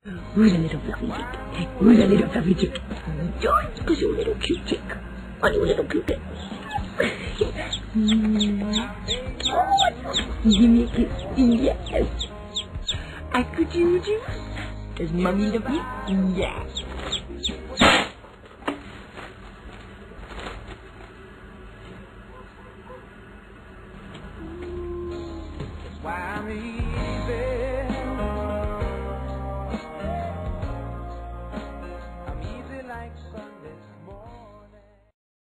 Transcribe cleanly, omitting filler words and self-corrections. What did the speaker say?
Who's a little fluffy chick? Who's a little fluffy chick? George, because you're a little cute chick. Are you a little cute chick? Give me a kiss. Yes. I could use you. Does mommy love you? Yes.